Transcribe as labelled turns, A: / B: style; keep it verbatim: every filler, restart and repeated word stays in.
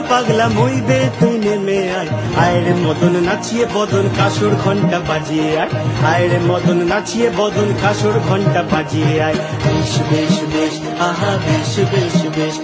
A: পাগলা মইবে তুই নেমে আয়, আয় রে মদন নাচিয়ে বদন কাসর ঘন্টা বাজিয়ে আয়, আয় রে মদন নাচিয়ে বদন কাসর ঘন্টা বাজিয়ে আয়। বেশ বেশ বেশ আহা বেশ বেশ বেশ